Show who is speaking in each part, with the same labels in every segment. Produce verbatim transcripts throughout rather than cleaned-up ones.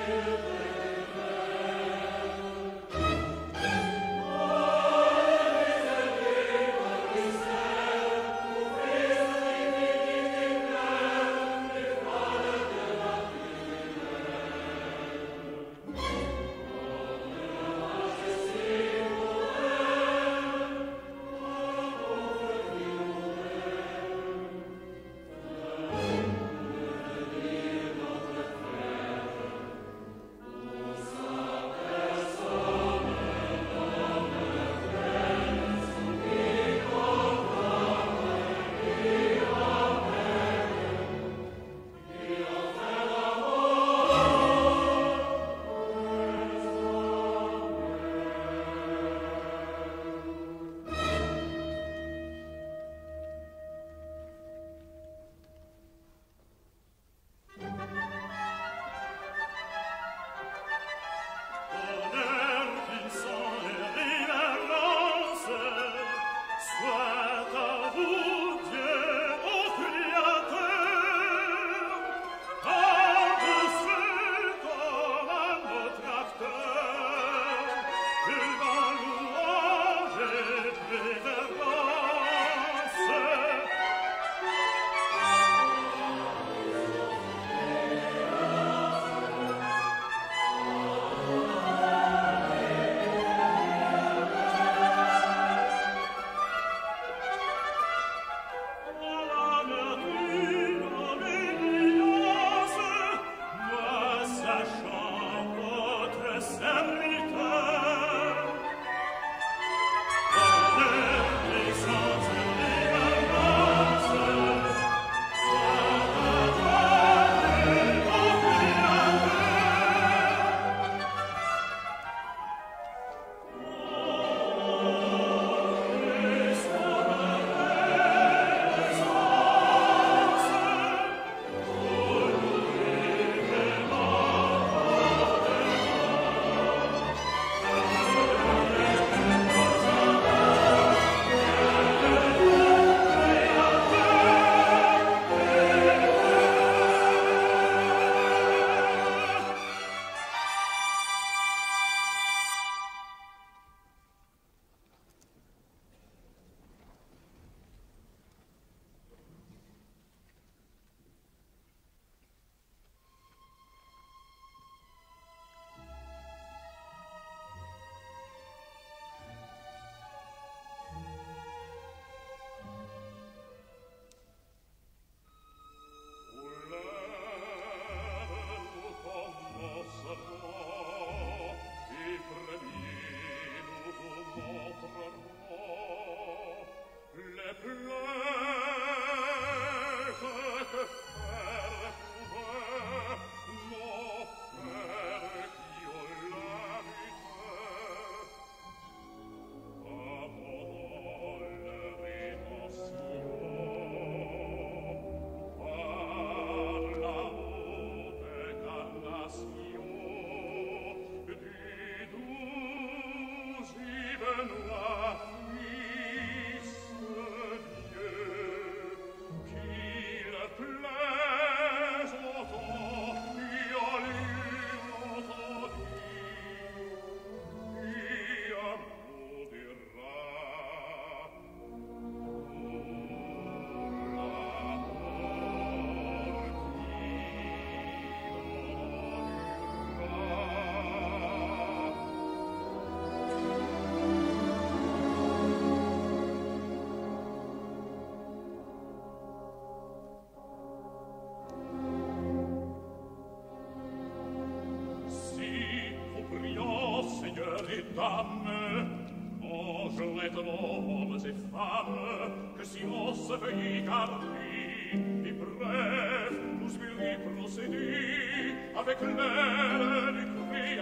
Speaker 1: hommes et femmes, que si on se veut y garder, et bref, nous lui procéder avec l'air du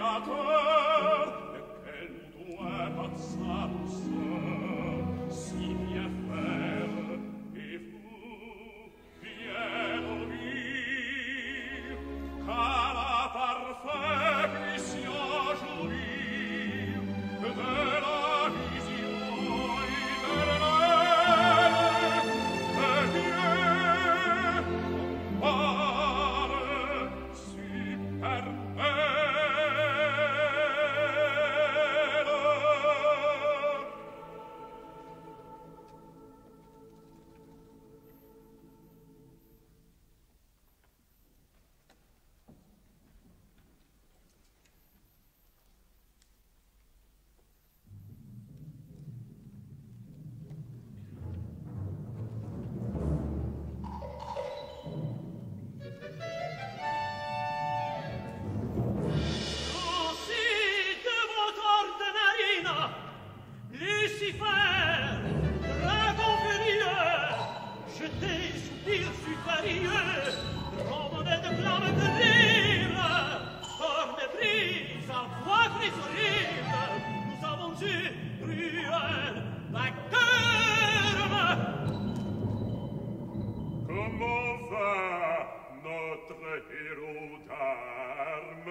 Speaker 1: Créateur, lequel nous doit par sa douceur si bien faire, et vous, bien obéir, car la parfaite puissions jouir de la vision éternelle de Dieu, par superbe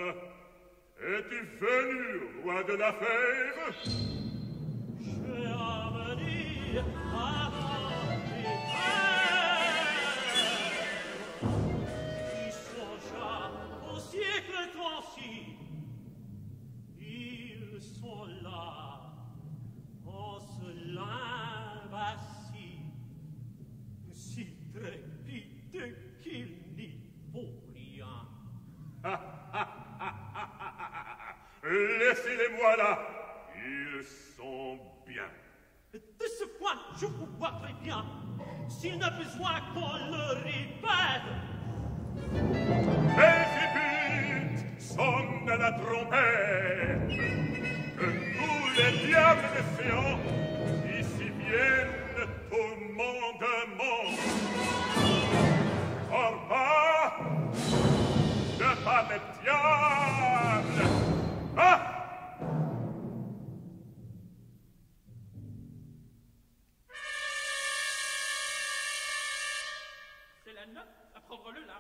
Speaker 1: Es-tu venu, roi de la fève?
Speaker 2: J'ai à venir avant les fèves qui songea au siècle transi. Ils sont là, en ce limbassi, si trépide qu'il n'y vaut rien.
Speaker 1: Laissez-les-moi là. Ils sont bien.
Speaker 2: De ce point, je vous vois très bien. S'il n'a besoin qu'on le répète.
Speaker 1: Belzébuth, sonne la trompette. Que tous les diables défiants ici viennent au mandement. Or pas de pas de diable. Ah!
Speaker 2: C'est la note, apprendre-le là.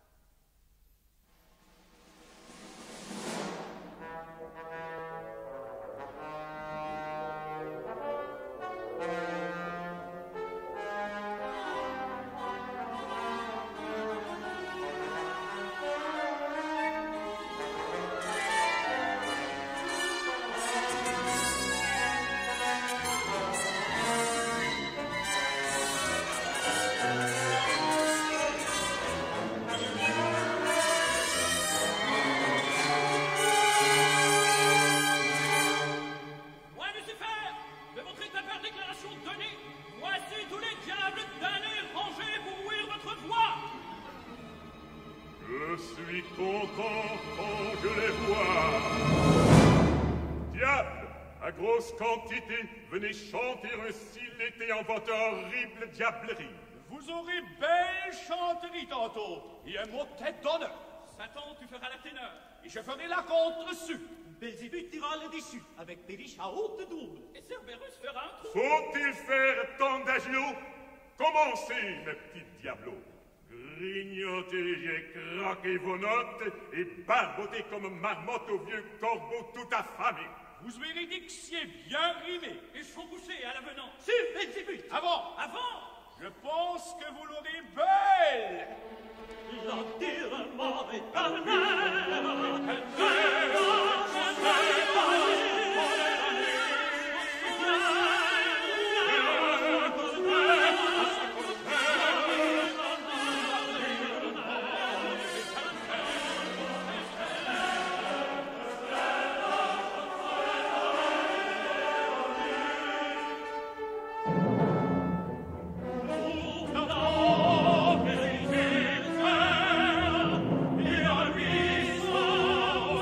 Speaker 1: Quantité, venez chanter un s'il était en votre horrible diablerie.
Speaker 3: Vous aurez belle chanterie tantôt, et un mot de tête d'honneur.
Speaker 2: Satan, tu feras la téneur,
Speaker 3: et je ferai la contre-su.
Speaker 2: Belzébuth dira le déçu, avec Péliche à haute double. Et Cerberus fera un trou.
Speaker 1: Faut-il faire tant d'agios? Commencez, mes petits diablos. Grignotez, j'ai craqué vos notes, et barbotez comme marmotte au vieux corbeau tout affamé.
Speaker 3: Vous véridixiez bien rimé.
Speaker 2: Ils sont couchés à l'avenant. Si, Belzébuth.
Speaker 3: Avant.
Speaker 2: Avant.
Speaker 3: Je pense que vous l'aurez belle.
Speaker 2: L'enterrement éternel.
Speaker 1: Oh,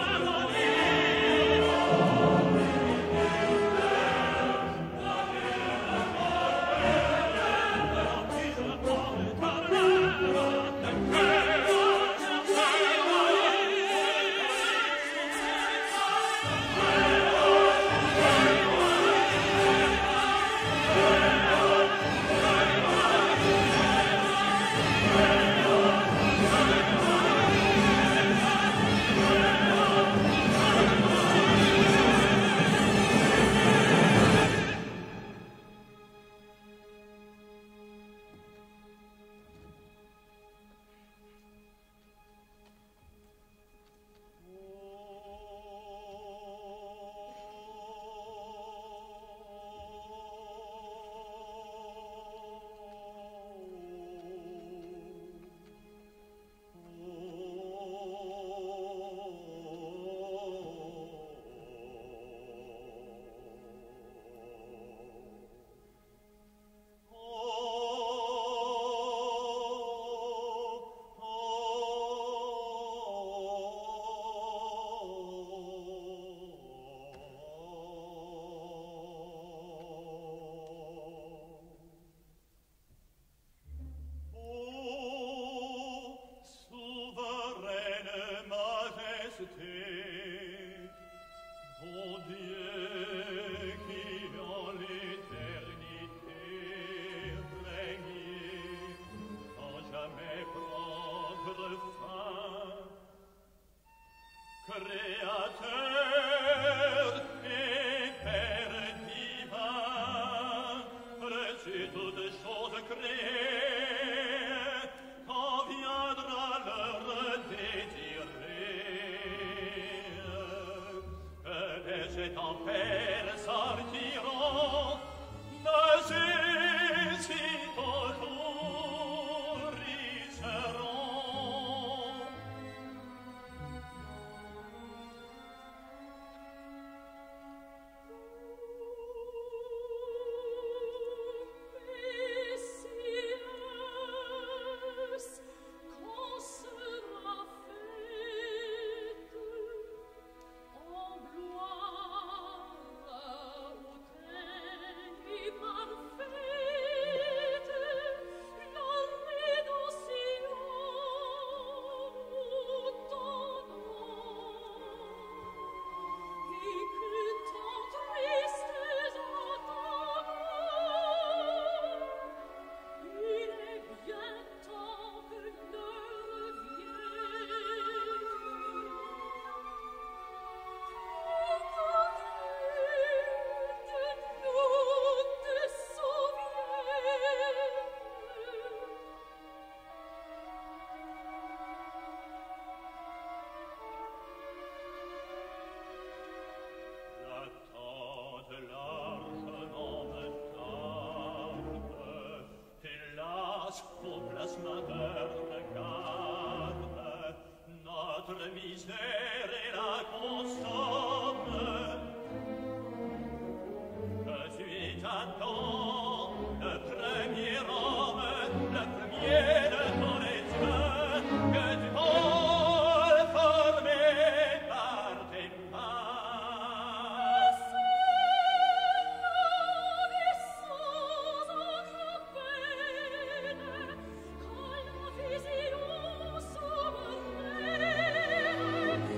Speaker 3: Créateur et Père divin, reçu toutes choses créées, quand viendra l'heure désirer, que les tempêtes sortiront, de ces jours ils seront.
Speaker 4: Vision souveraine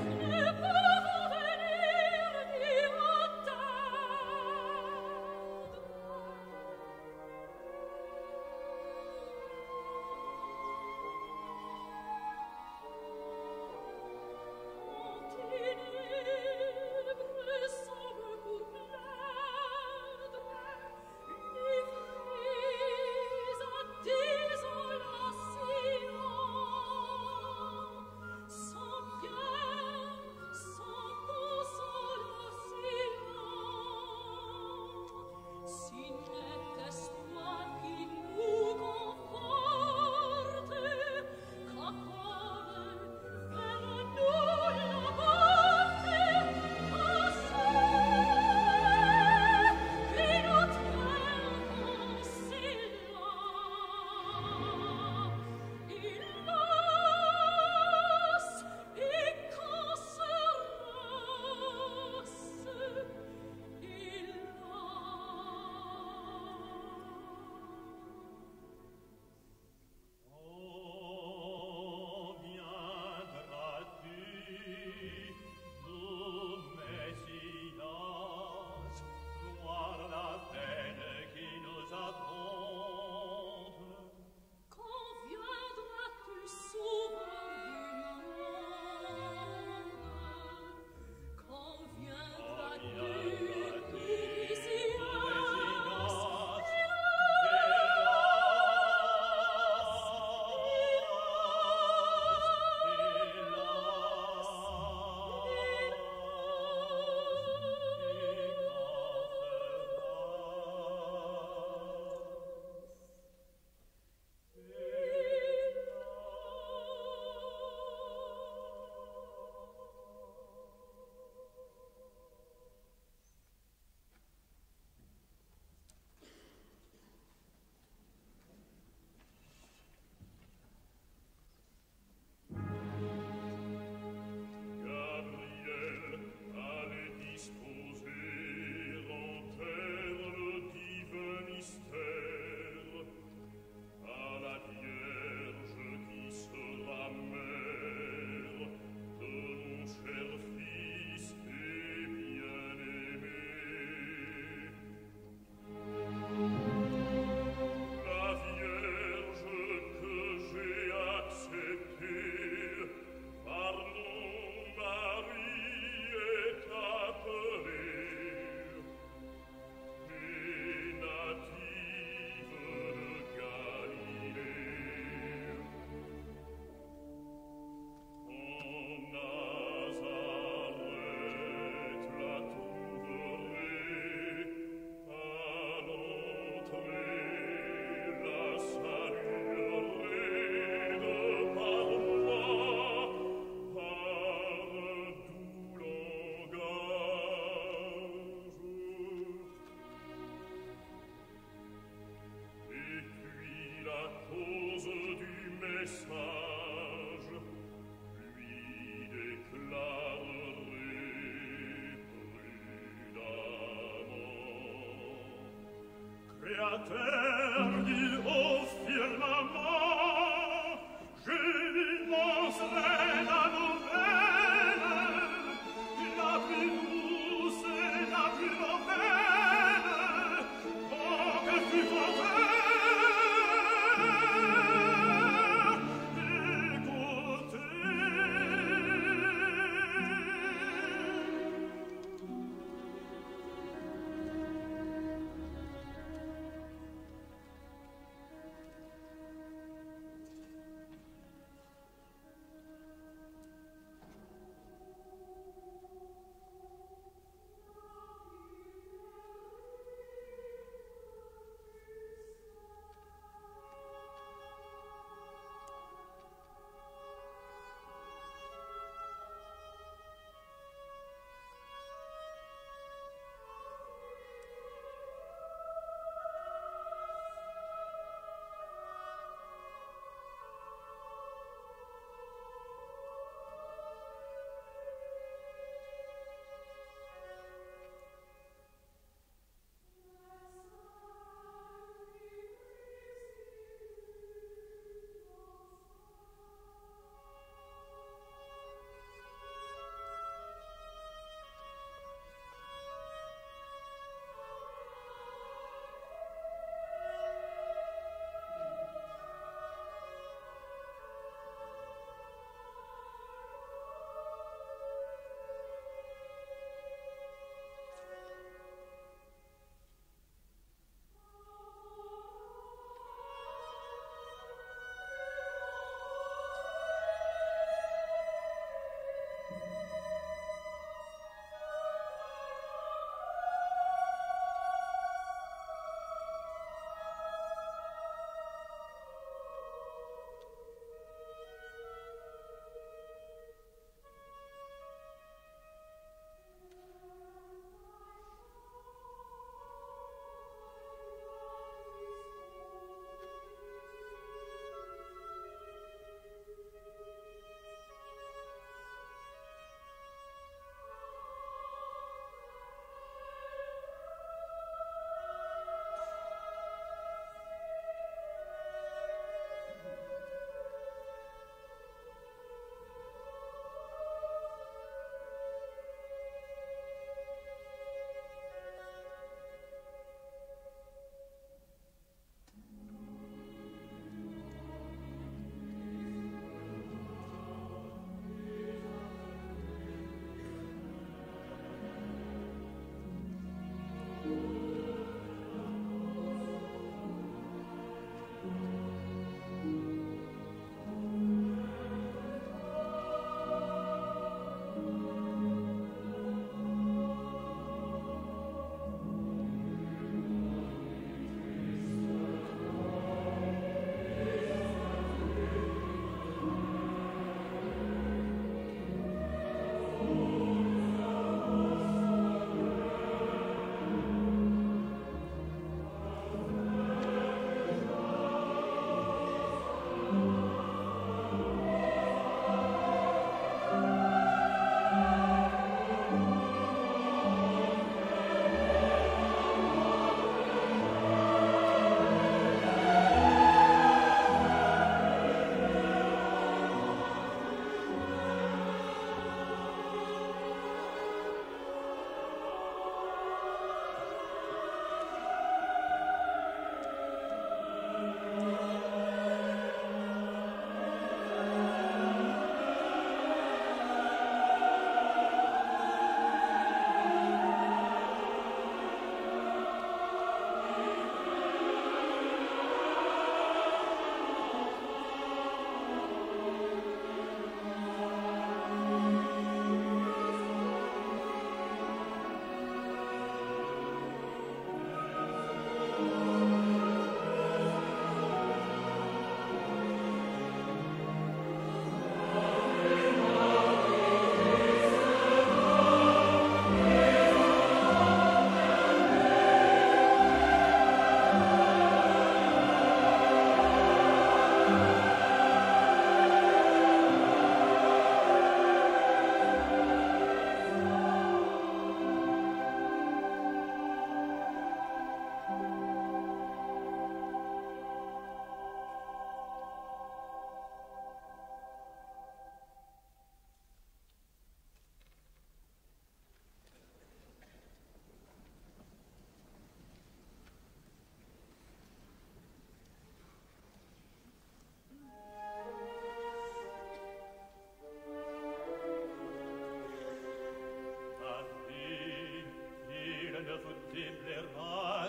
Speaker 2: terre il offre la main. Je lui lancerai la nouvelle, la plus douce et la plus belle. Oh, que fut ton père!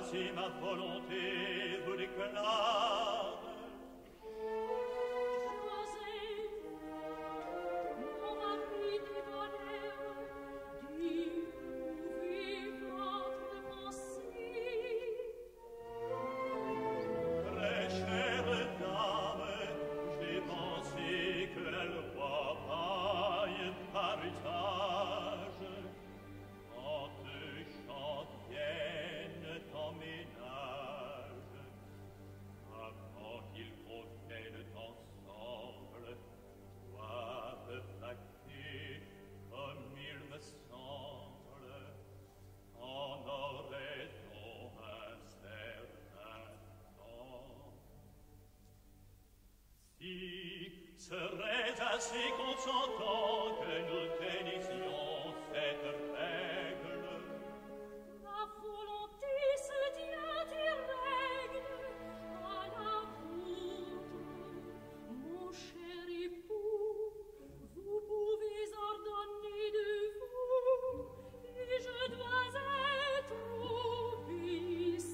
Speaker 3: si ma volonté vous déclare. Serait assez consentant que nous tenissions cette règle.
Speaker 4: La volonté se tient et règle à la vôtre. Mon cher époux, vous pouvez ordonner de vous, et je dois être obéissante.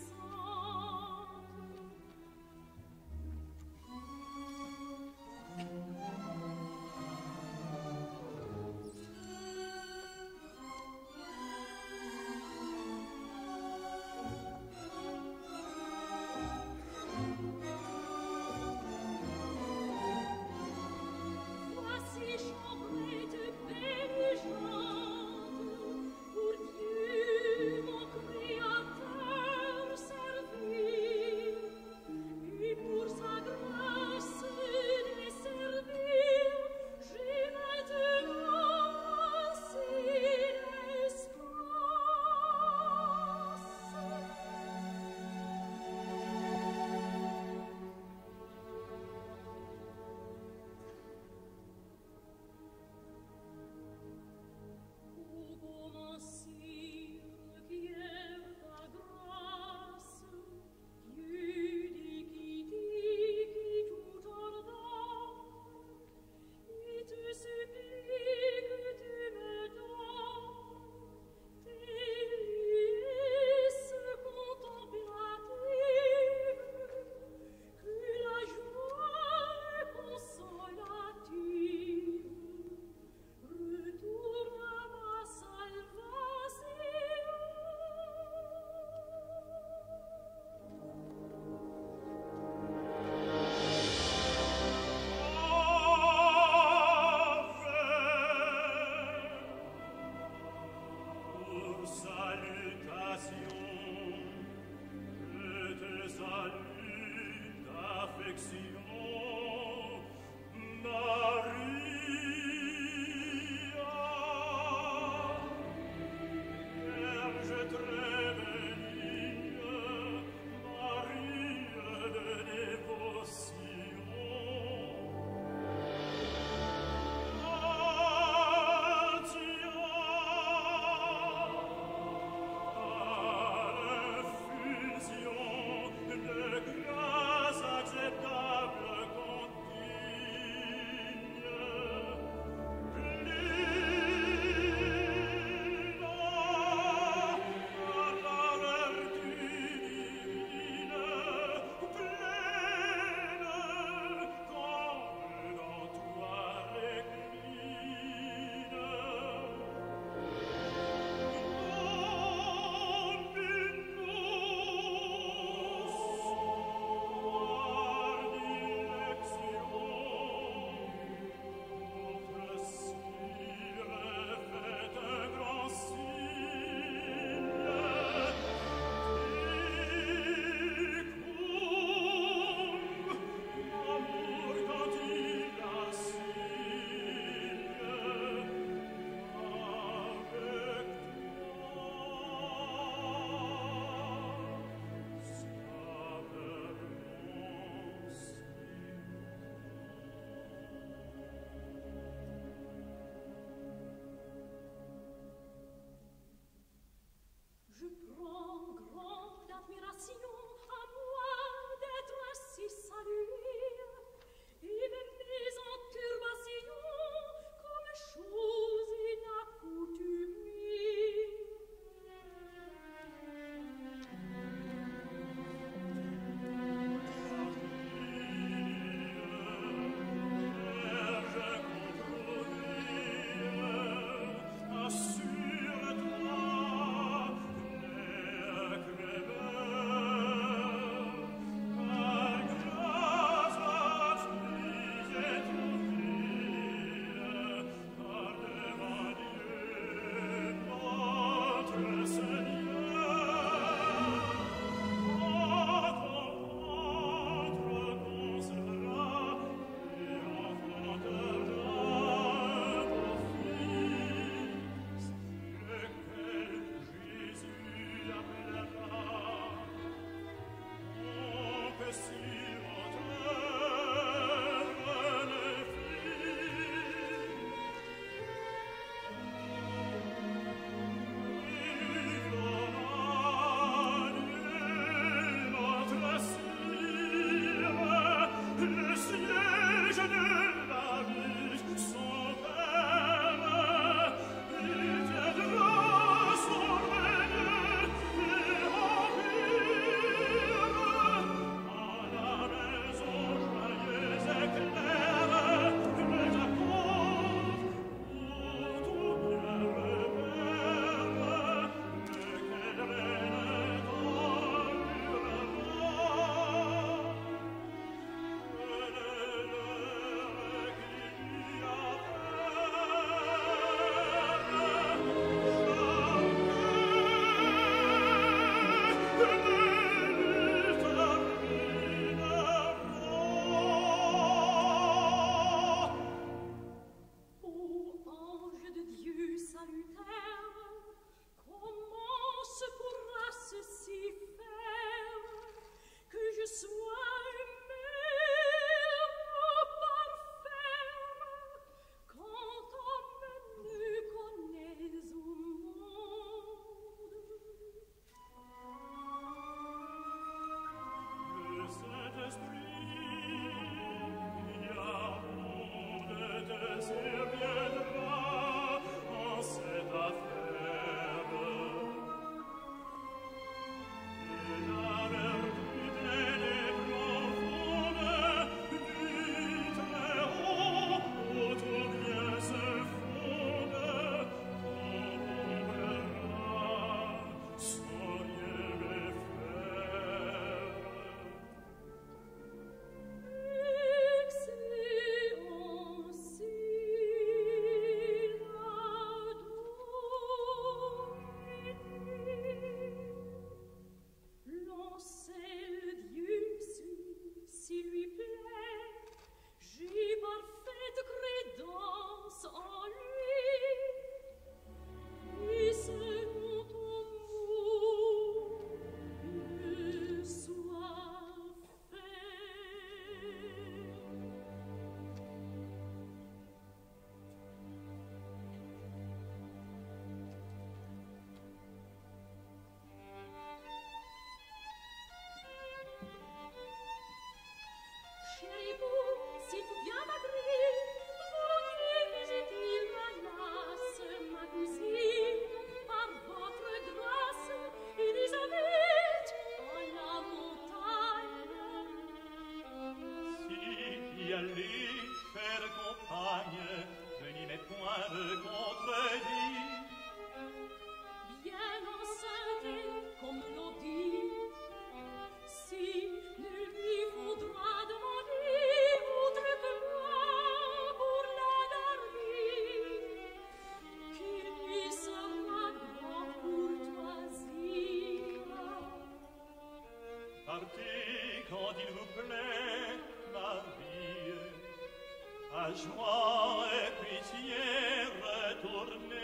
Speaker 2: Partez quand il vous plaît, Marie, à joie et pitié retournez.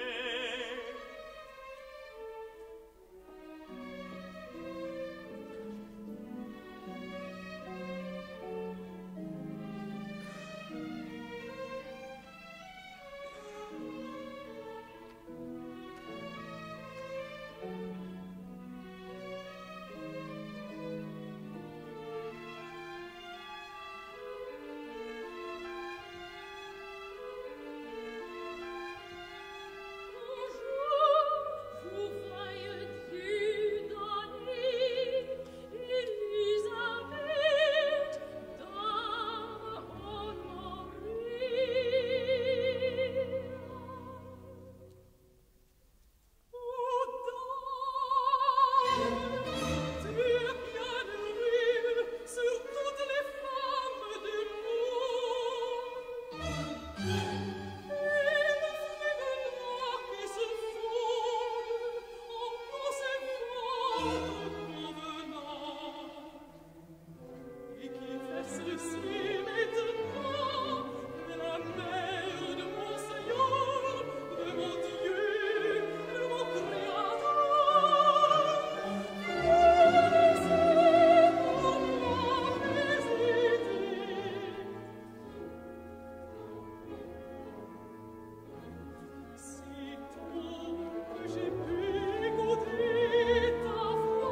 Speaker 4: J'ai pu écouter ta voix.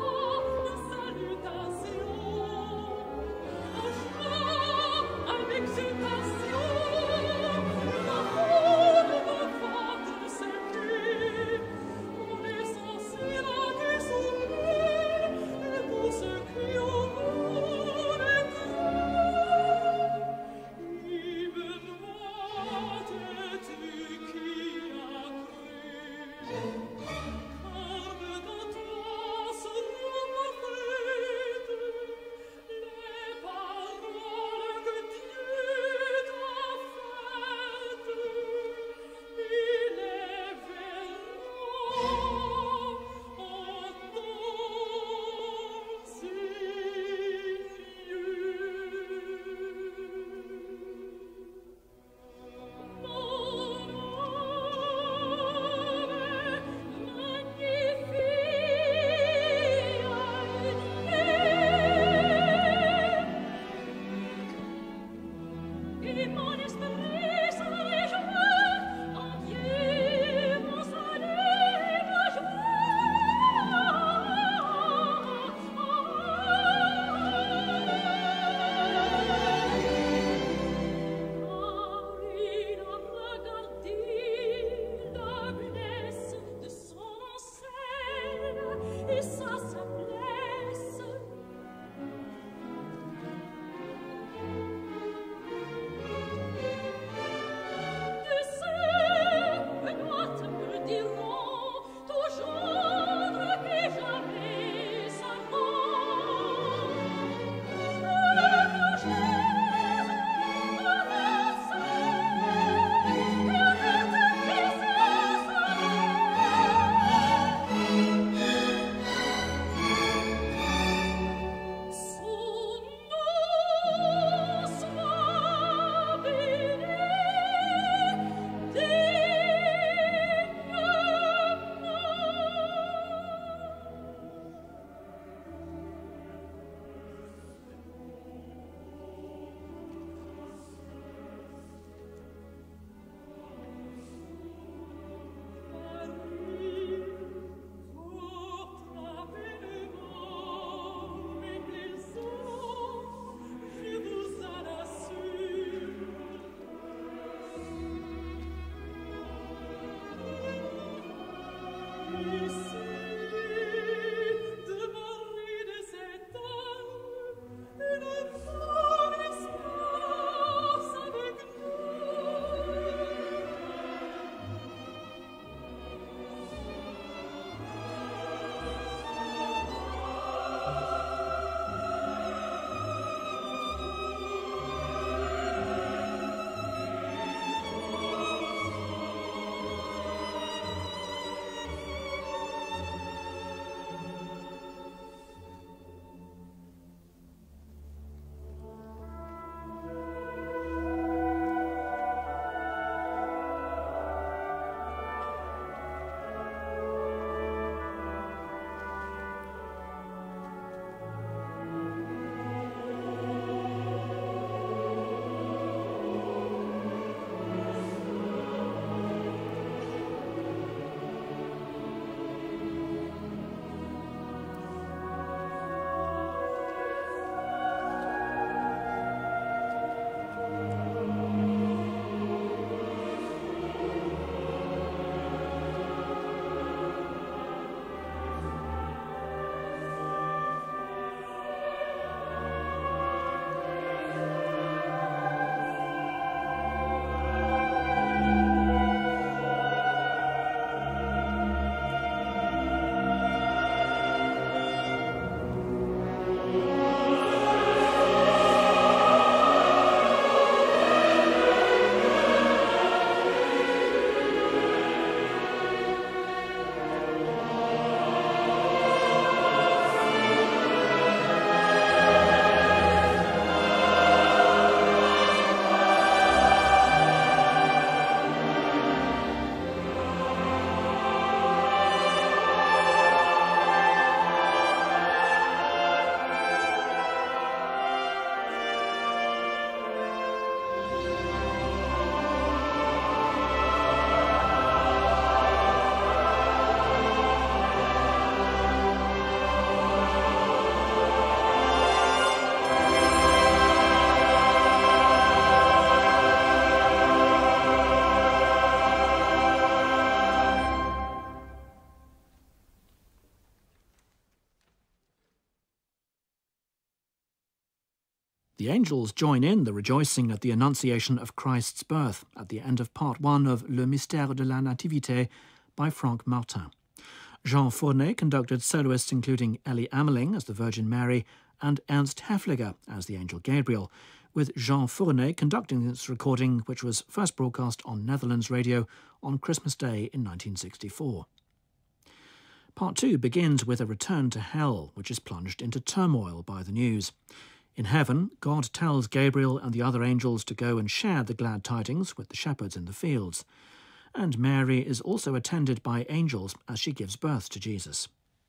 Speaker 5: The angels join in the rejoicing at the Annunciation of Christ's birth at the end of part one of Le Mystère de la Nativité by Franck Martin. Jean Fournet conducted soloists including Ellie Ameling as the Virgin Mary and Ernst Häfliger as the Angel Gabriel, with Jean Fournet conducting this recording, which was first broadcast on Netherlands radio on Christmas Day in nineteen sixty-four. Part two begins with a return to hell, which is plunged into turmoil by the news. In heaven, God tells Gabriel and the other angels to go and share the glad tidings with the shepherds in the fields. And Mary is also attended by angels as she gives birth to Jesus.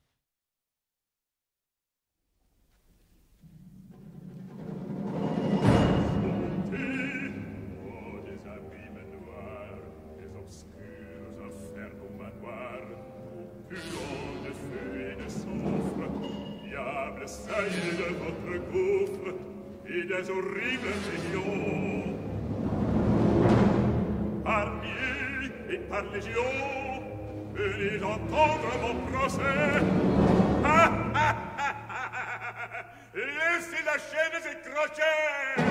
Speaker 1: Saillez de votre gouffre et des horribles régions. Par milliers et par légions, venez entendre mon procès. Ah, ah, ah, ah, laissez la chaîne s'écrocher.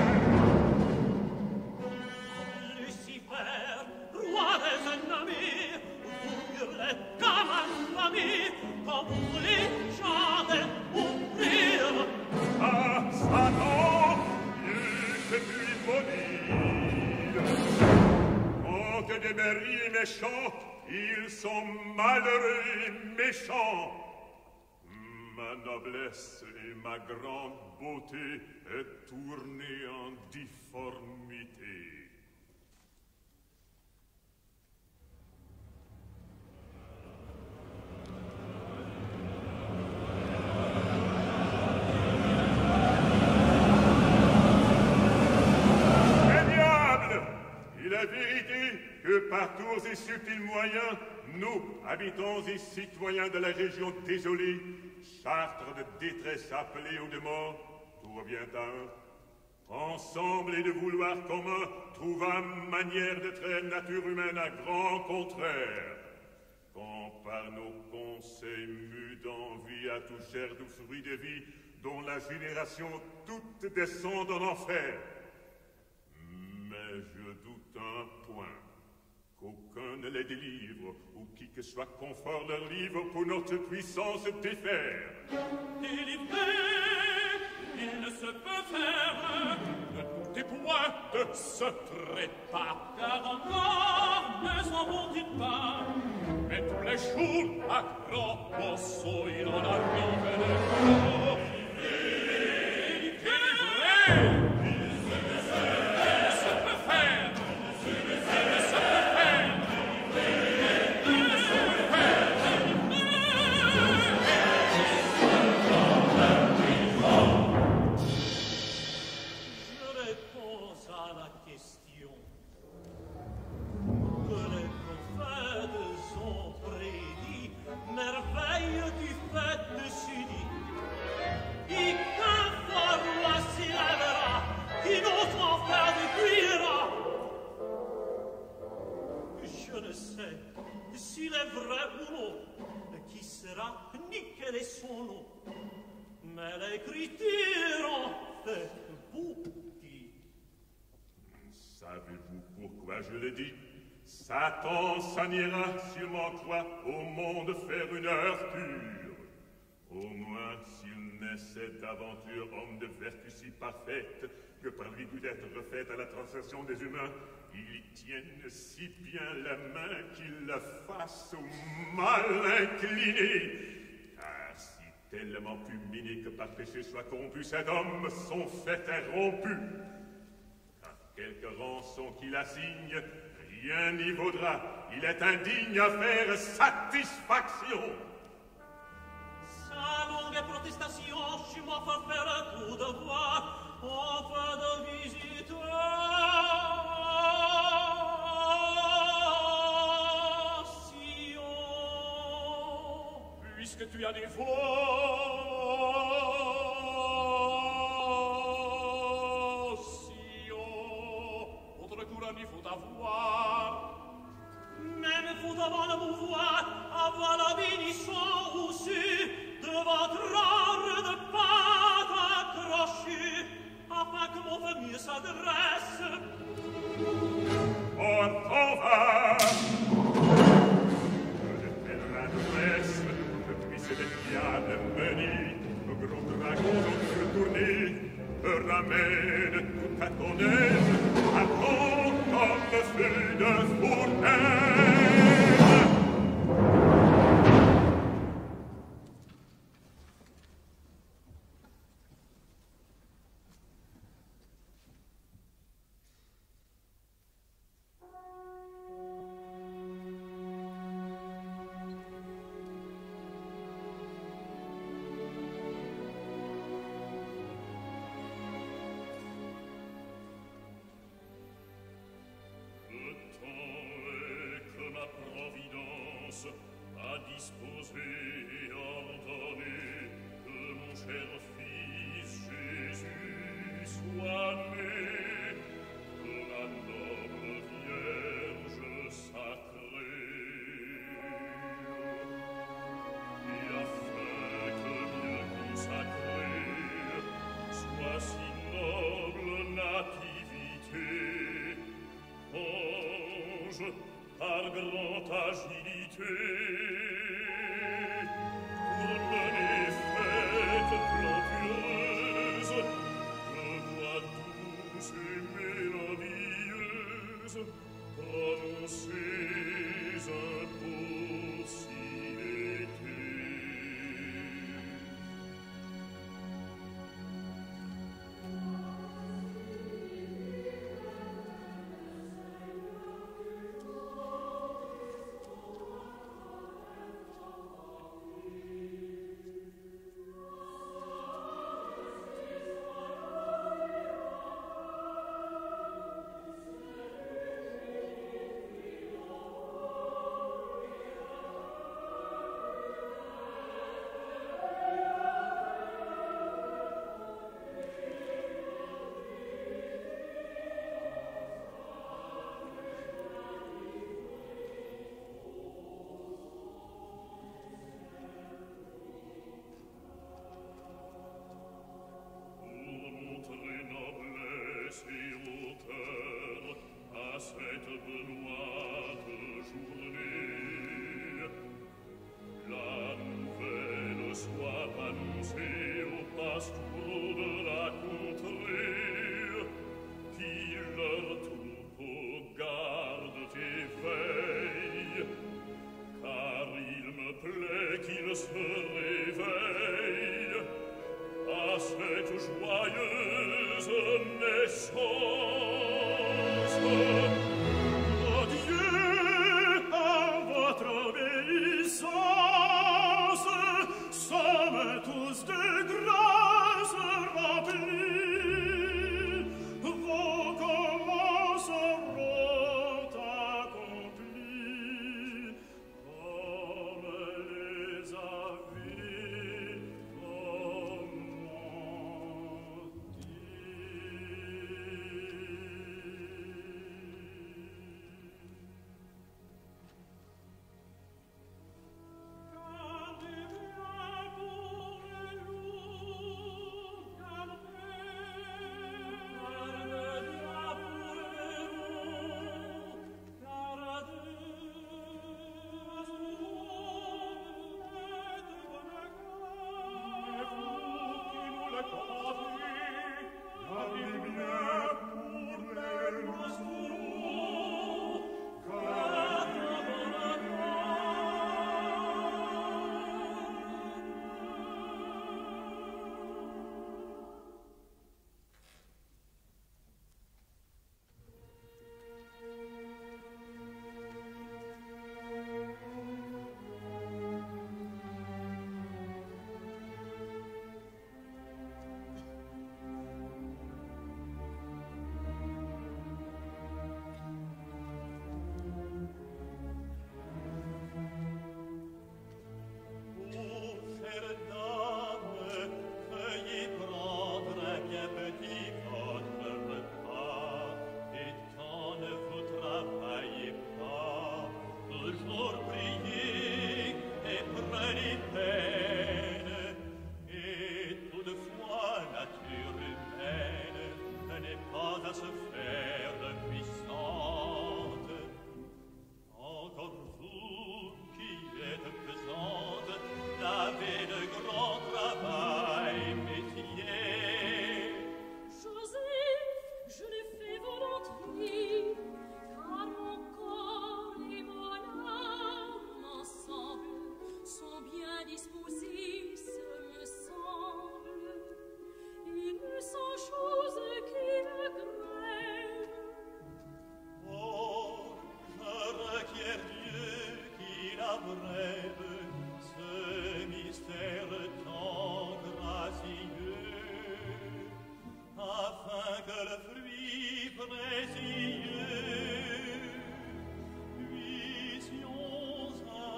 Speaker 2: Lucifer, roi des ennemis, vous hurlez comme un ami, quand vous voulez chanter ou rire.
Speaker 1: Ah, Satan, il ne puis maudire. Quand des berriers méchants, ils sont malheureux et méchants. Ma noblesse et ma grande beauté est tournée en difformité. La vérité que par tours et subtils moyens, nous, habitants et citoyens de la région désolée, chartres de détresse appelés aux deux morts, tout revient à un. Ensemble et de vouloir commun, trouvâmes manière de traire nature humaine à grand contraire. Quand par nos conseils mus d'envie à tout cher doux fruit de vie, dont la génération toute descend en enfer. Mais je doute un point, qu'aucun ne les délivre, ou qui que soit confort leur livre pour notre puissance défaire.
Speaker 3: Délivrer, il ne se peut faire, ne doutez point de ce trépas, car encore ne s'en vont-ils pas. Mais tous les jours, à grand morceau, il en arrive de nouveau. Délivrer,
Speaker 2: s'il est vrai ou non, qui sera ni quel est son nom. Mais l'écriture en fait beaucoup.
Speaker 1: Savez-vous pourquoi je le dis? Satan s'en ira, s'il m'en croit, au monde faire une heure pure. Au moins, s'il naissait d'aventure, homme de vertu si parfaite, que par lui dût être refaite à la transaction des humains, il tienne si bien la main qu'il la fasse au mal incliné. Car si tellement puminé que par péché soit corrompu, cet homme, son fait est rompu. Car quelque rançon qu'il assigne, rien n'y vaudra. Il est indigne à faire satisfaction.
Speaker 2: Sa longue protestation, je m'en fais faire tout devoir, en fin de visite.
Speaker 3: Puisque tu as des voix, si on, autre courant il faut avoir.
Speaker 2: Même faut avant le mouvoir, avoir la bénisson reçue de votre ordre de pâte accrochue, afin que il s'adresse.
Speaker 1: On va. L'adresse, le puisse des diables menés, le gros dragon donc retourné, me ramène tout à ton aise, à ton comme feu de fournaise.
Speaker 2: fait de grands travail, métier.
Speaker 4: Joseph, je le fais volontiers, car mon corps et mon âme ensemble sont bien disposés, ce me semble. Ils ne sont choses qui me grèvent.
Speaker 2: Oh, je requiers Dieu qu'il abrève ce mystère tant gracieux, afin que le fruit précieux puissions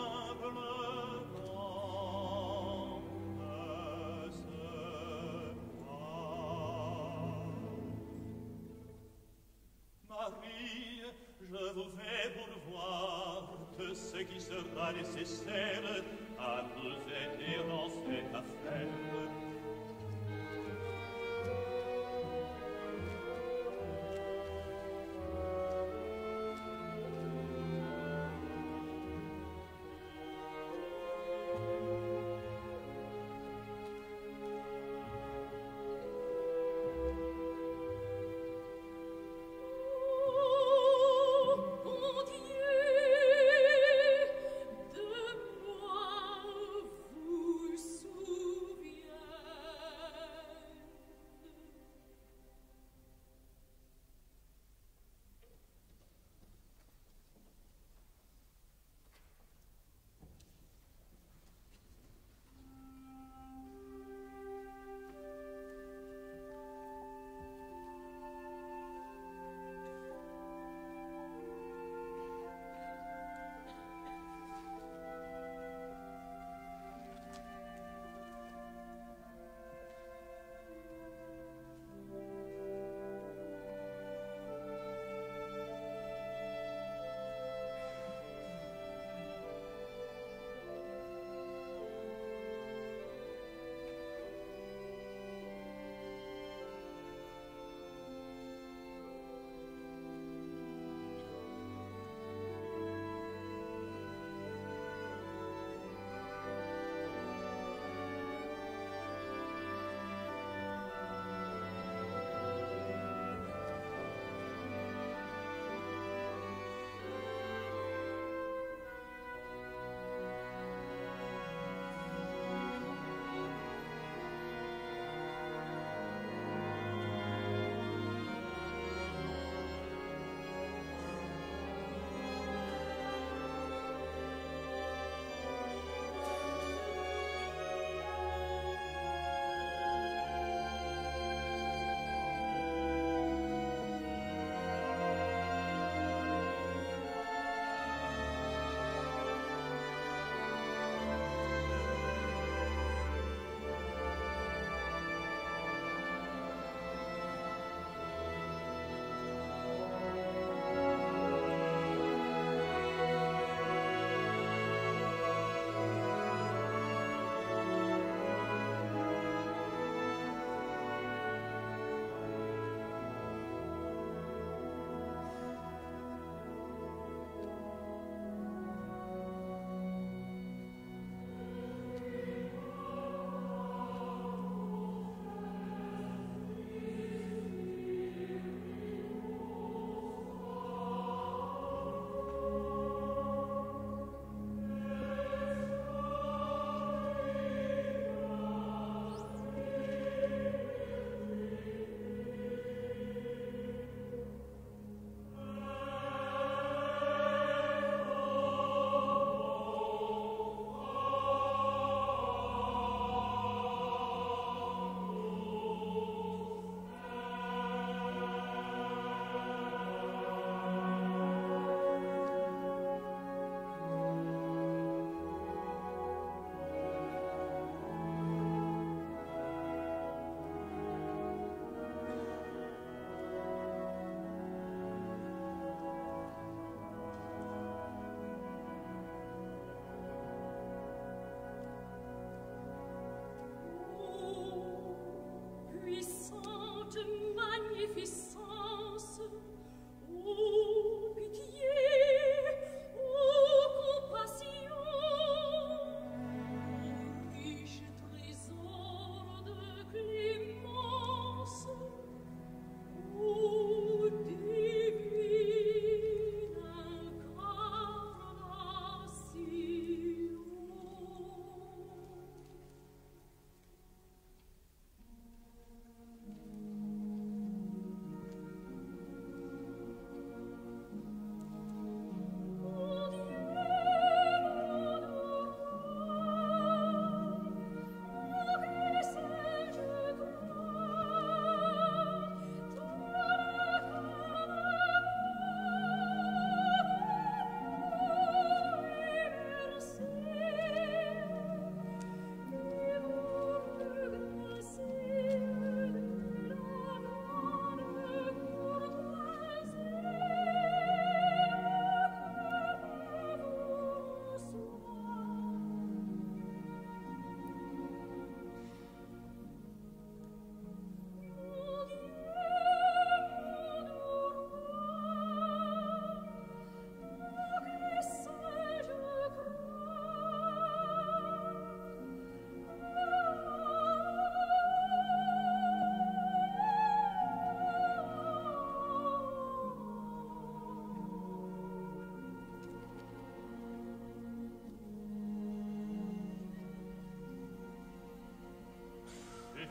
Speaker 2: humblement recevoir. Marie, je vous fais pourvoir de ce qui sera nécessaire à vous aider dans cette affaire.
Speaker 4: Oh, mon Dieu, de moi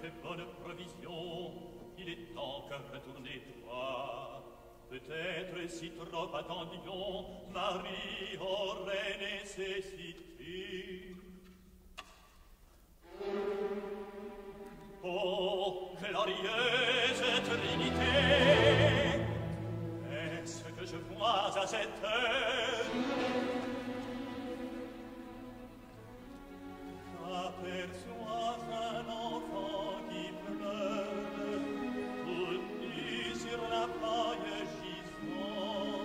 Speaker 2: fait bonne provision, il est temps que retournez-toi. Peut-être si trop attendions, Marie aurait nécessité. Oh, glorieuse Trinité, est-ce que je vois à cette heure? J'aperçois un enfant qui pleure, tout nu sur la paille gisant,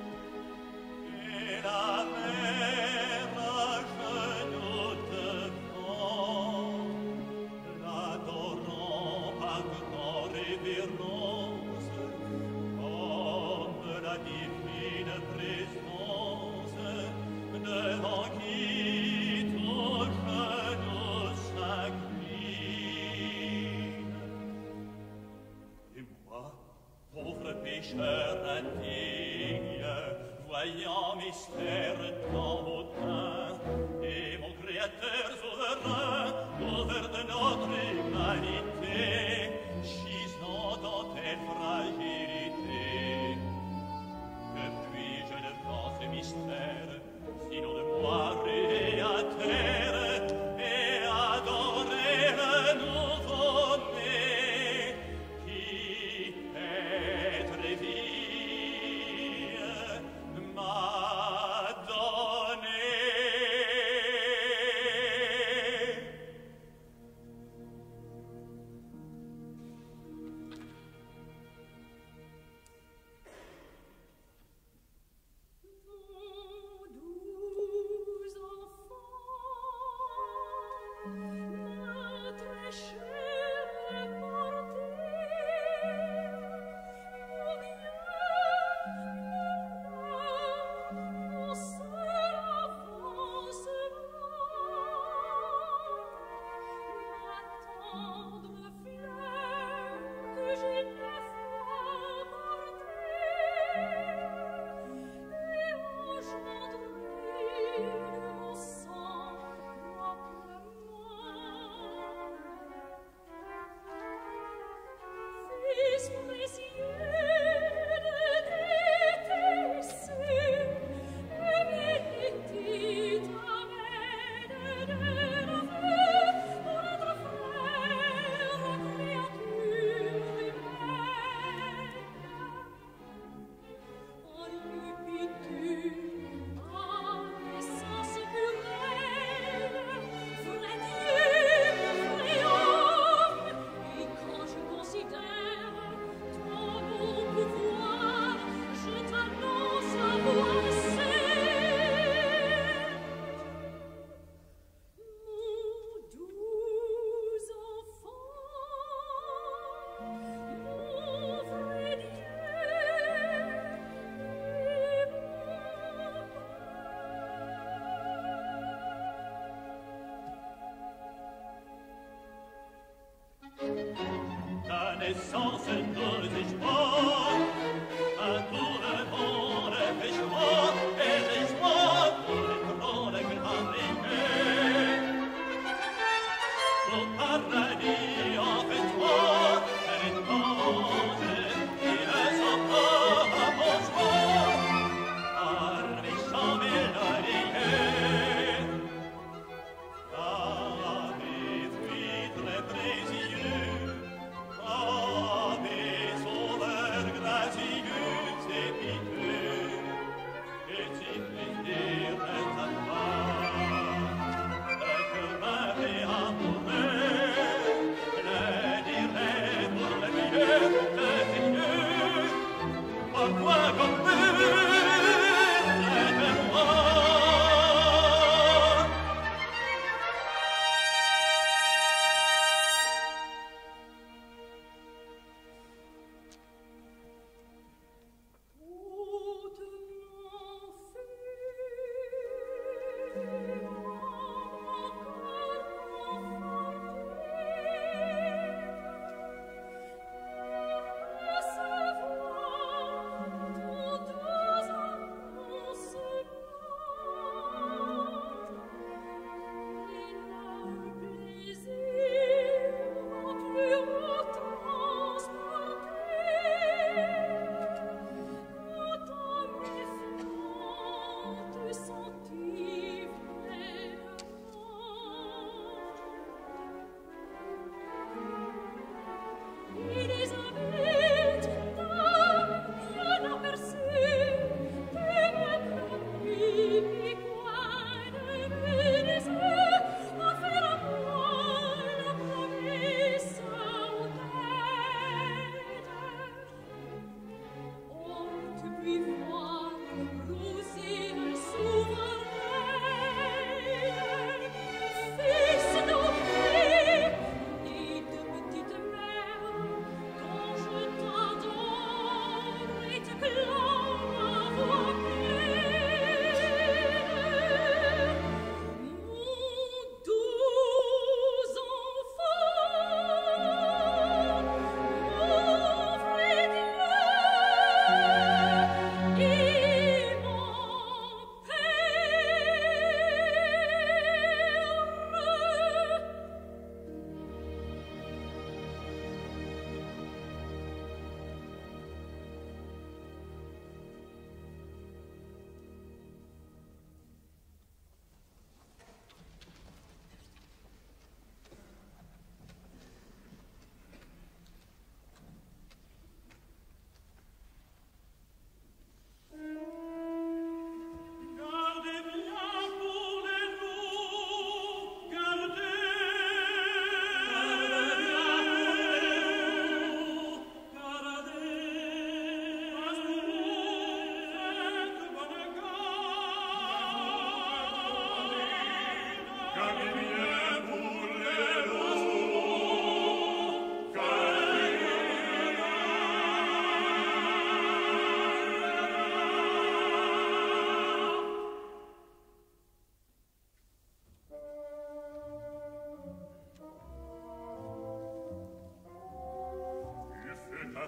Speaker 2: et la mère à genoux devant, l'adorant par grand révérence, comme la divine présence, devant qui ton genou s'incline. Et moi, pauvre pécheur indigne, voyant mystère dans vos teints, et mon Créateur souverain, sauveur de notre humanité, gisant dans telle fragilité, que puis-je devant ce mystère, sinon de moi rêver à terre et adorer le nouveau-né qui, être et vie, m'a donné. La naissance nous échoit, à tout le monde péchoit, et l'échoit pour les trônes glorieux. Au paradis en fait toi, les anges, qui ne sont pas à mon choix, par les chants mélodieux. Ah, mes fruits très précieux, ah, mes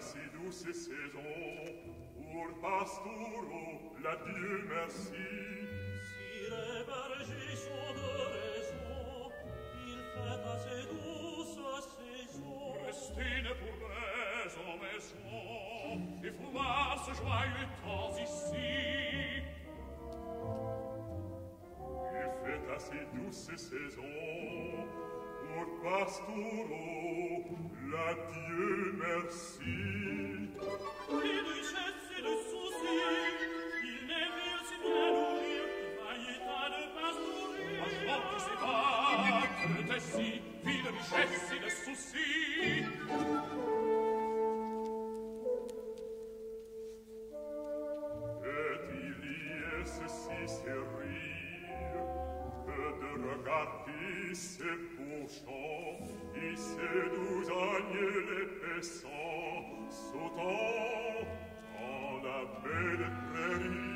Speaker 1: si douce saison, pour Pastoureau, l'adieu merci.
Speaker 2: Si les bergers sont de raison, il fait assez douce saison.
Speaker 3: Restine pour raison, maison, et voir ce joyeux temps ici.
Speaker 1: Il fait assez douce saison, pour Pastoureau, l'adieu merci.
Speaker 2: Oui, de richesse et de soucis, il n'est mieux si bien nourrir, variétat de Pastoureau.
Speaker 3: Franchement, qui s'est battre de si, vie de richesse et de soucis.
Speaker 1: Et il y a ceci, c'est rire, que de regarder ces beaux champs, et ces douze agnes les paissants, sautant dans la belle prairie.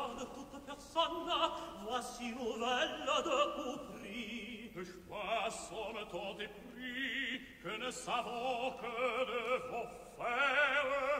Speaker 2: regarde toute personne, voici nouvelle de tout prix.
Speaker 3: De choix sommes tant épris que ne savons que de vos faire.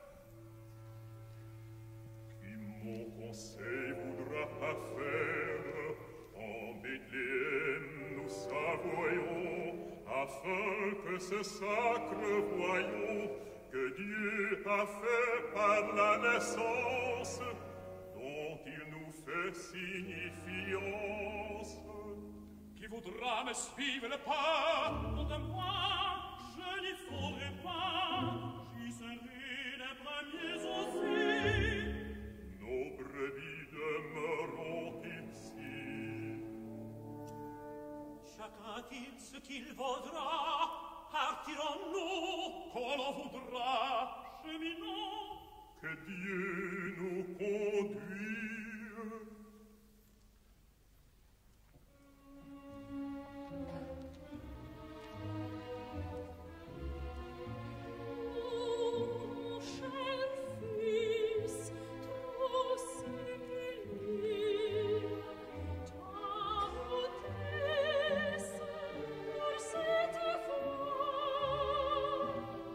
Speaker 1: Qui mon conseil voudra pas faire, en Bethléem nous savoyons, afin que ce sacre voyons que Dieu a fait par la naissance, dont il nous fait signifiance.
Speaker 3: Qui voudra me suivre le pas?
Speaker 2: Quant à moi, je n'y faudrai pas, j'y serai les premiers aussi.
Speaker 1: Nos brebis demeureront ici.
Speaker 2: Chacun dit ce qu'il vaudra, partirons-nous,
Speaker 3: Qu'on l'on voudra,
Speaker 2: cheminons.
Speaker 1: Que Dieu nous conduise.
Speaker 4: Mon cher fils, trop simile, ta hautesse pour cette fois,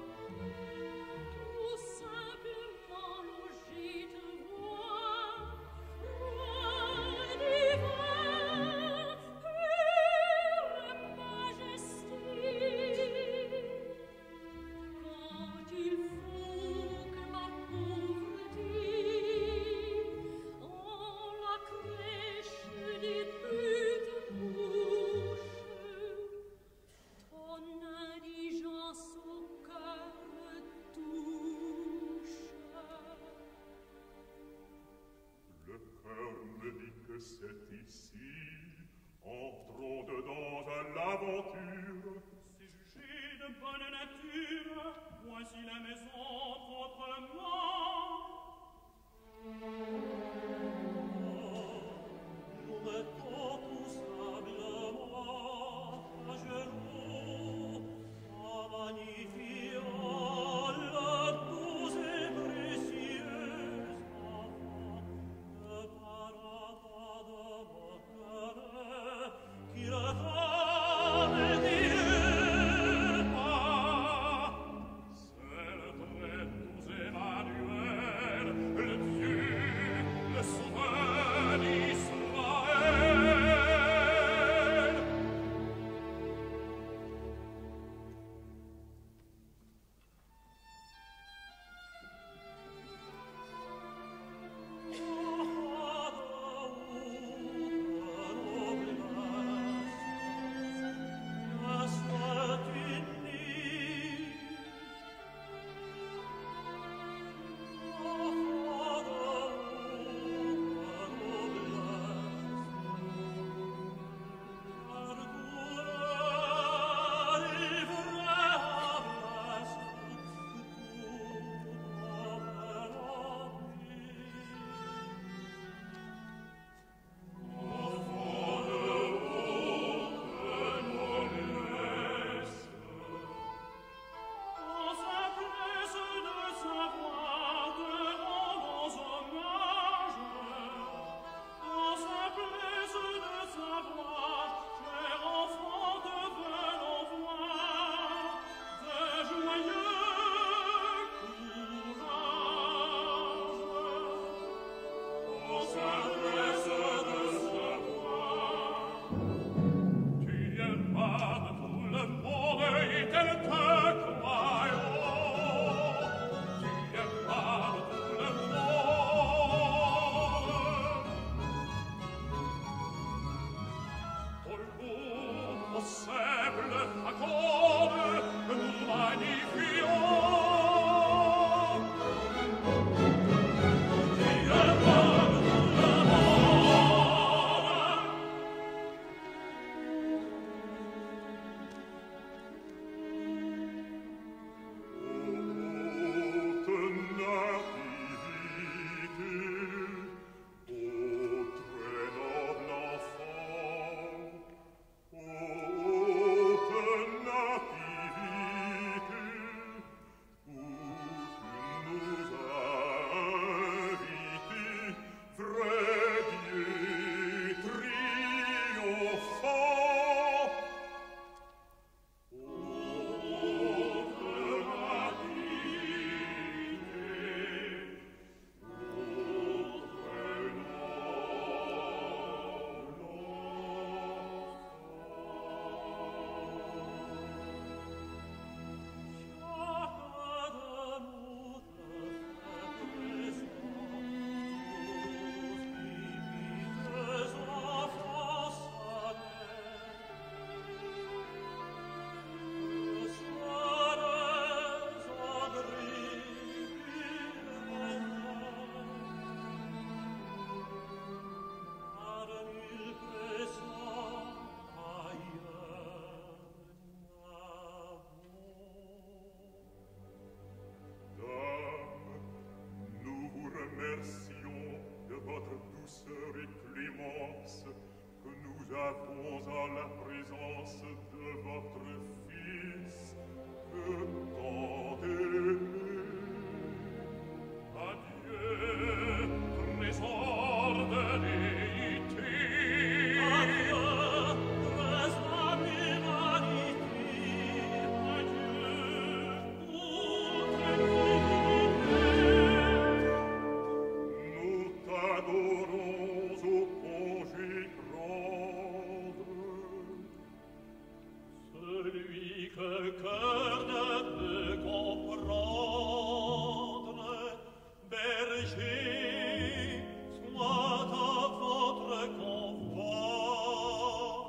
Speaker 4: tout simplement logis te vois, roi divin, pure majesté. Quand il faut que ma pauvreté en la crèche des brutes couche, ton indigence au cœur me touche.
Speaker 1: Le cœur me dit que c'est ici. Entrons dedans à l'aventure.
Speaker 2: C'est jugé de bonne nature, voici la maison proprement. Nous mettons tous humblement à genoux, en magnifiant la douce et précieuse enfant de parappa de bonheur qui retrouve Dieu.
Speaker 3: c'est le très doux Emmanuel, le Dieu, le sauveur d'Israël.
Speaker 2: En simplesse de savoir te rendons hommage, en simplesse de savoir, cher enfant, devenons voir de joyeux courage. En simplesse de savoir,
Speaker 3: Tu es pas de tout le monde et tel te croyons. Tu es pas de tout le monde. Ton goût au simple accorde que nous magnifions. Tu es pas de tout le monde.
Speaker 2: Thank
Speaker 1: avons à la présence de votre Fils que tant aimé. Adieu, trésor de l'été.
Speaker 2: Adieu, trésor d'humanité. Adieu, toute divinité.
Speaker 1: Nous t'adorons au congé grande.
Speaker 2: Celui que cœur ne peut comprendre, berger, soit à votre convoi.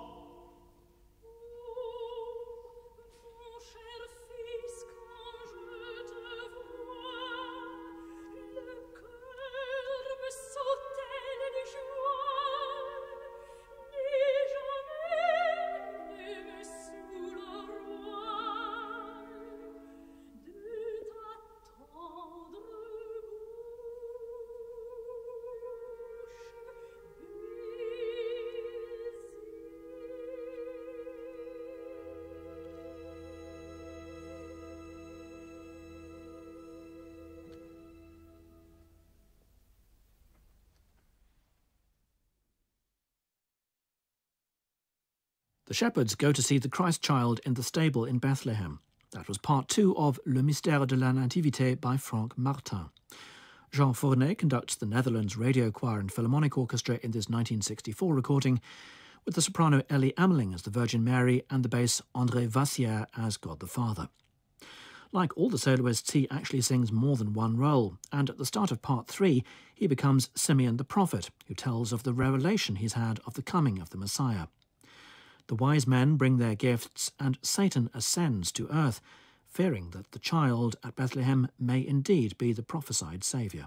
Speaker 4: Mon cher fils, quand je te vois, le cœur me sautelle de joie. Ni jamais ne me sous le roi de ta tendre
Speaker 5: The shepherds go to see the Christ child in the stable in Bethlehem. That was part two of Le Mystère de la Nativité by Franck Martin. Jean Fournet conducts the Netherlands Radio Choir and Philharmonic Orchestra in this nineteen sixty-four recording, with the soprano Ellie Ameling as the Virgin Mary and the bass André Vassière as God the Father. Like all the soloists, he actually sings more than one role, and at the start of part three, he becomes Simeon the prophet, who tells of the revelation he's had of the coming of the Messiah. The wise men bring their gifts, and Satan ascends to earth, fearing that the child at Bethlehem may indeed be the prophesied Saviour.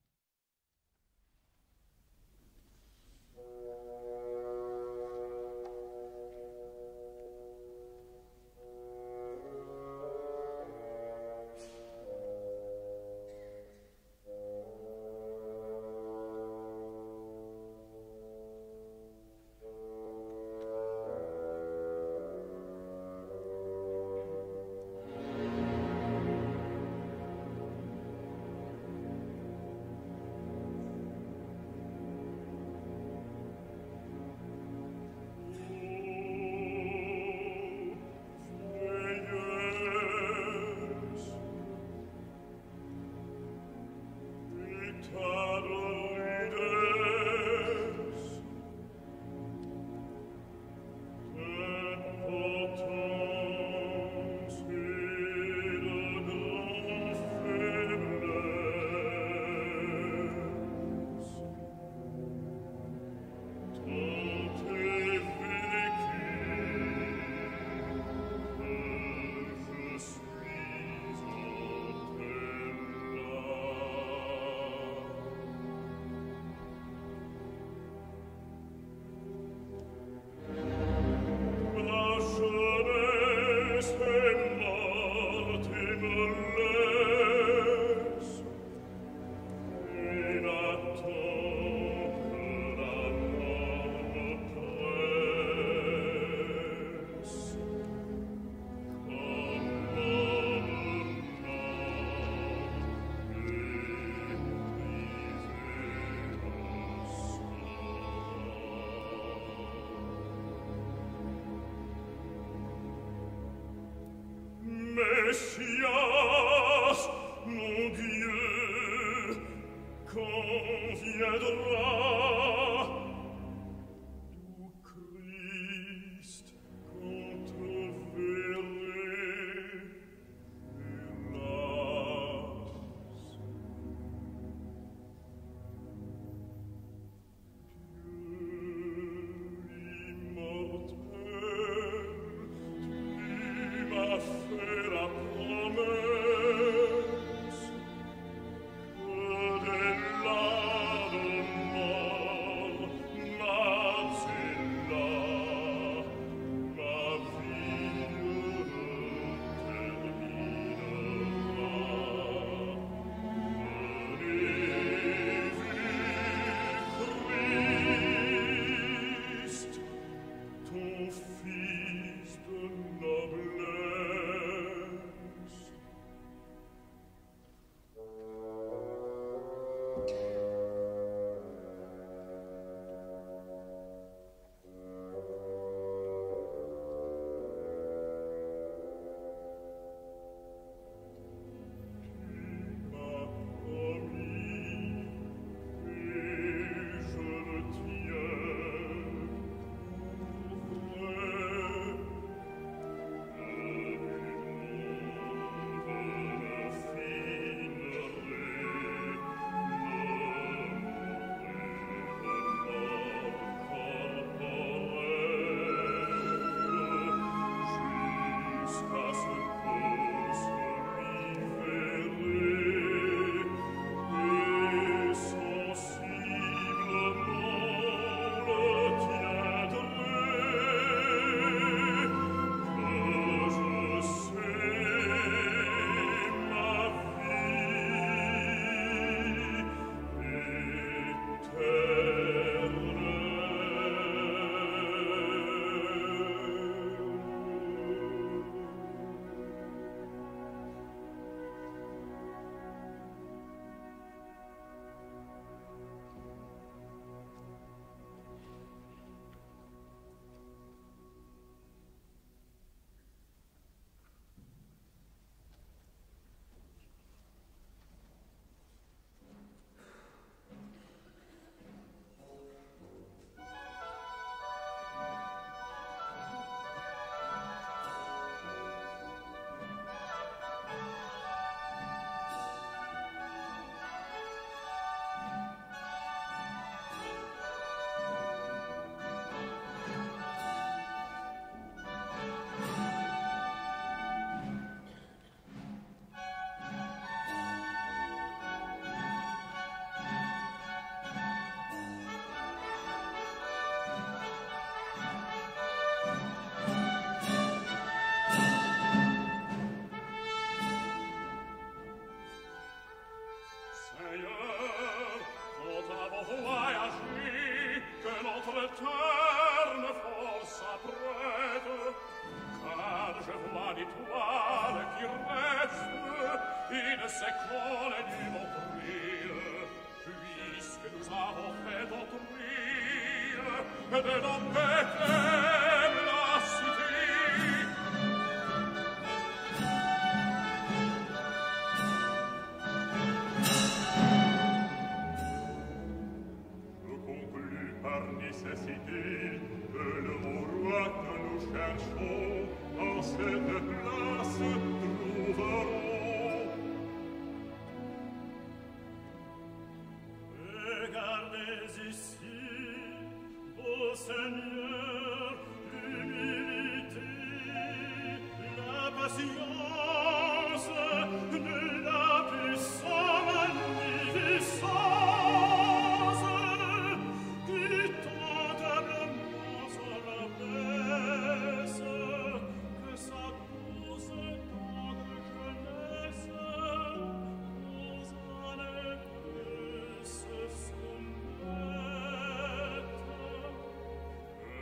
Speaker 1: Messias, mon Dieu, quand viendra du Christ, quand te verrai, hélas. Dieu immortel, tu m'as fait la promesse que dès l'avènement
Speaker 3: terne force apprête, car je vois l'étoile qui reste, une seconde du mon brille, puisque nous avons fait entourir de nos bêtes la cité.
Speaker 1: Je conclus par nécessité que le mot roi que nous cherchons en cette place trouverons.
Speaker 2: Regardez ici, ô Seigneur, l'humilité, la patience, de la puissance magnificence, qui tentablement se rabaisse, que sa douce tendre jeunesse aux années se soumette.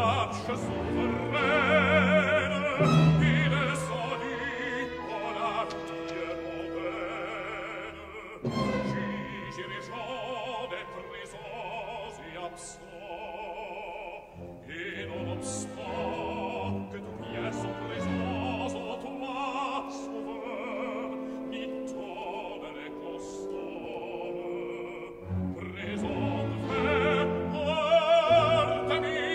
Speaker 3: marche souveraine, il s'ennuie pour la vie mondaine. Juge les gens des présents et absents, et nonobstant que tout bien son présence en toi, sauveur, ni tonne les consomme. Présente fait, porte-mi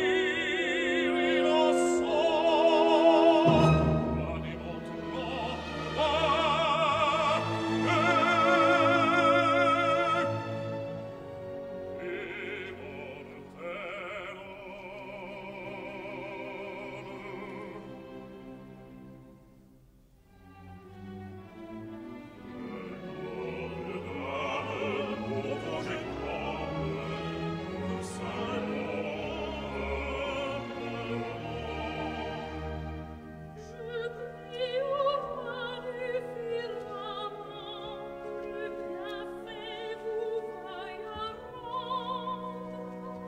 Speaker 3: l'innocent, la démontrant, ah, eh,
Speaker 4: Je prie au roi du firmament, le bienfait vous veuille rendre.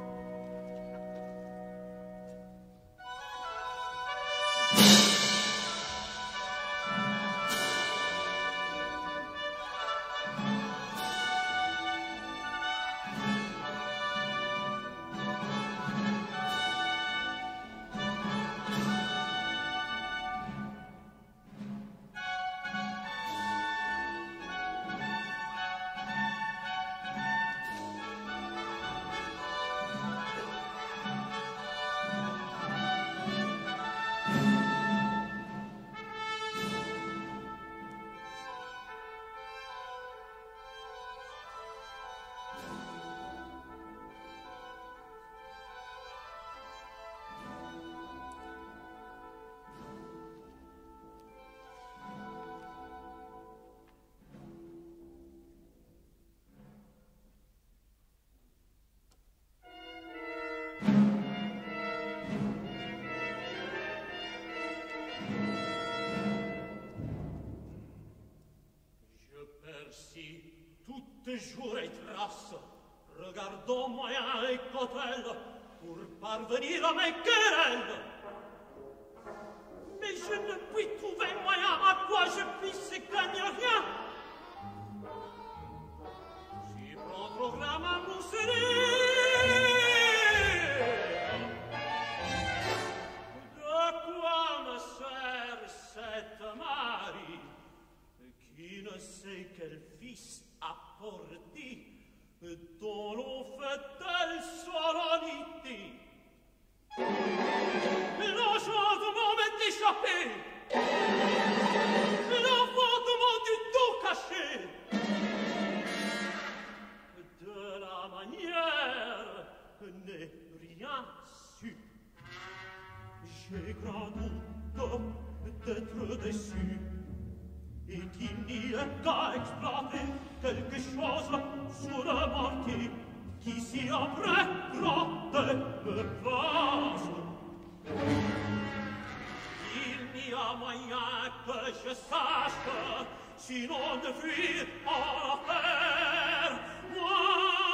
Speaker 2: Je percis toutes jours et traces, regardant moyens et cotelles pour parvenir à mes querelles. Mais je ne puis trouver moyen à quoi je puisse gagner rien. J'y prends programme à mousseler. De quoi me sert cette Marie qui ne sait quel fils apporter, dont l'on fait telle solennité? L'enchantement m'est échappé, l'enfantement du dos caché. De la manière n'est rien su. J'ai grand doute d'être déçu, et qu'il n'y ait qu'à exploiter quelque chose sous le mortier qui s'y apprête me passe. Il n'y a moyen que je sache, sinon de fuir en enfer. Moi,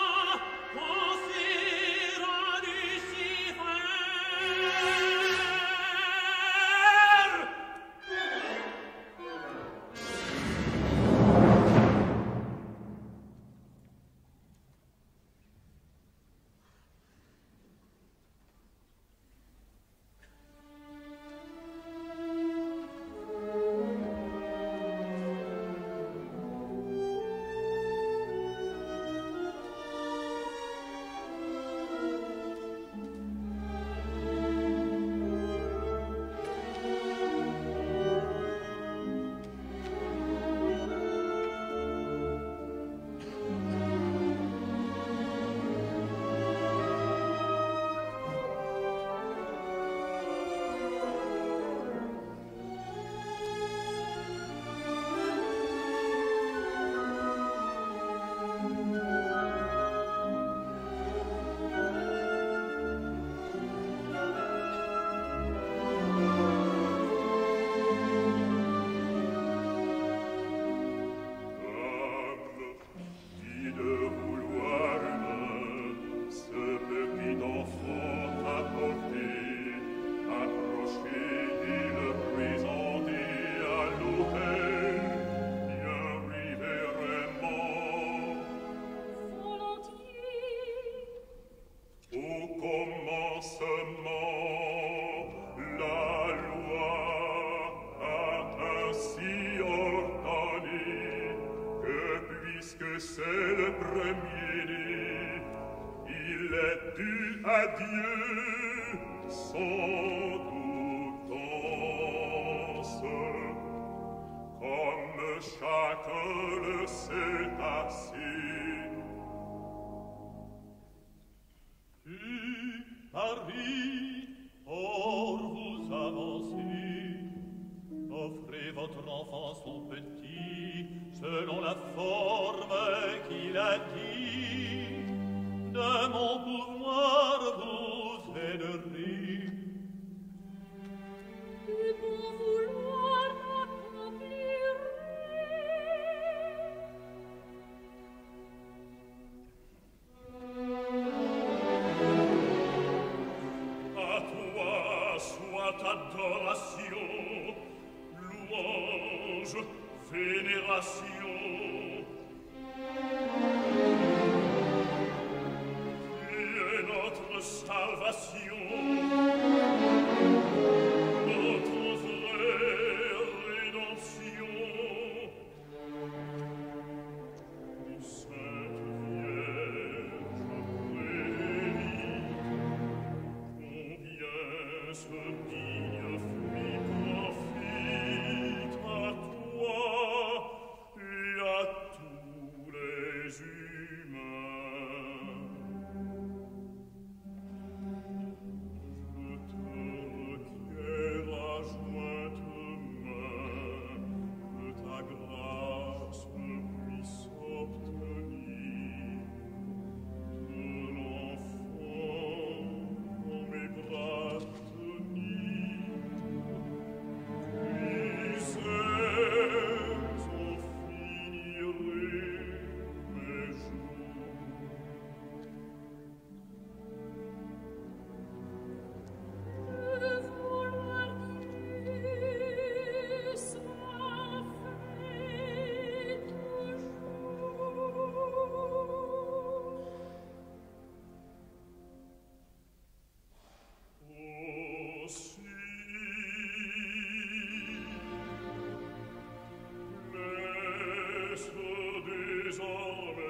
Speaker 2: penser à Lucifer.
Speaker 1: le premier-né, il est dû à Dieu sans doutance, comme chacun le sait assez.
Speaker 2: Puis, Paris, or vous avancez, offrez votre enfant son petit, selon la forme qu'il a dit. De mon pouvoir vous aiderai.
Speaker 4: Du bon vouloir m'accomplirai.
Speaker 3: À toi soit adoration, louange, vénération. Tu es notre salvation, notre vraie rédemption. Sainte Vierge prédite, combien ce digne fruit profite à toi et à tous les humains. Je te requiers à jointe main, que ta grâce me puisse obtenir. De l'enfant dans mes bras tenir, puis c'est en finirait mes jours.
Speaker 4: De vouloir Dieu soit fait toujours.
Speaker 3: Aussi, laisse désormais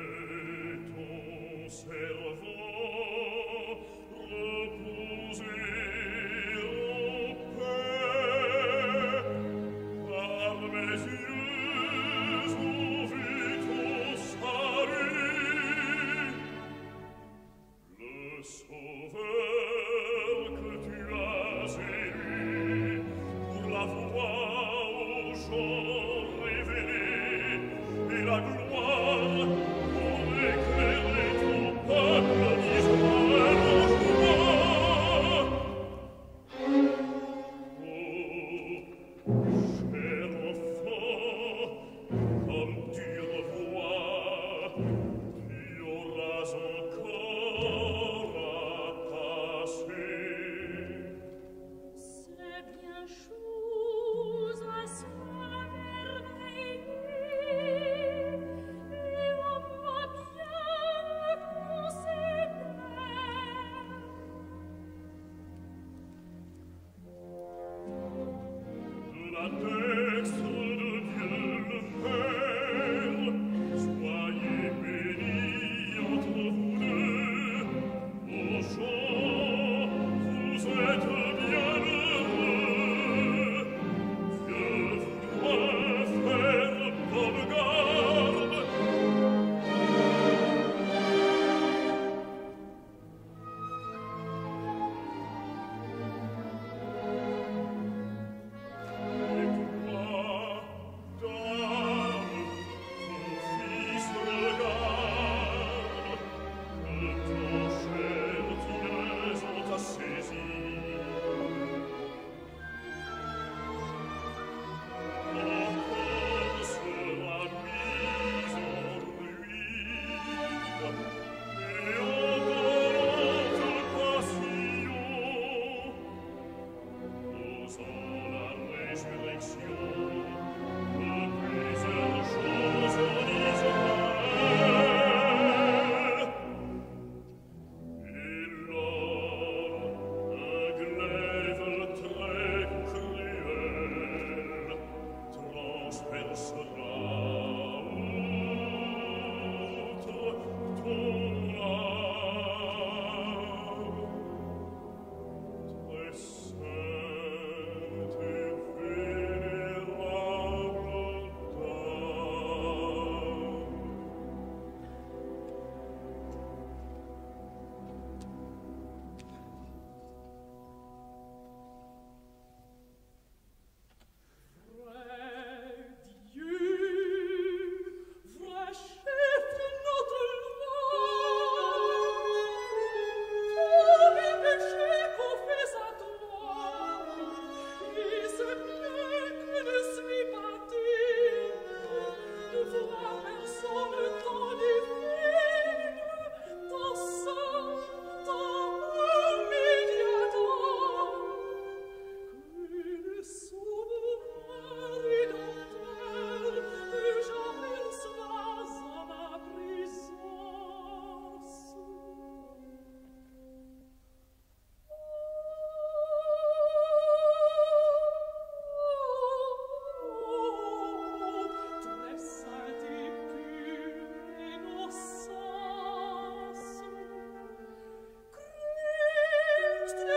Speaker 3: ton servant reposer en paix. Par mes yeux ont vu ton salut, le sauveur que tu as élu pour la voix aux gens révélée et la gloire pour éclairer ton peuple d'Israël en joie. Oh, cher enfant, comme tu revois, tu auras encore à passer.
Speaker 4: C'est bien chose à s'émerveiller, et on voit bien qu'on s'énerve.
Speaker 3: De la destre de Dieu le Père, soyez bénis entre vous deux. Ô gens, vous êtes bienheureux. Dieu vous doit faire bonne garde. Et toi, dame, ton fils regarde, que ton cher Dieu ont à saisir. Encore sera mise en ruine, et en dolente passion, osant la résurrection de plusieurs choses en Israël. Et l'homme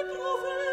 Speaker 2: prophètes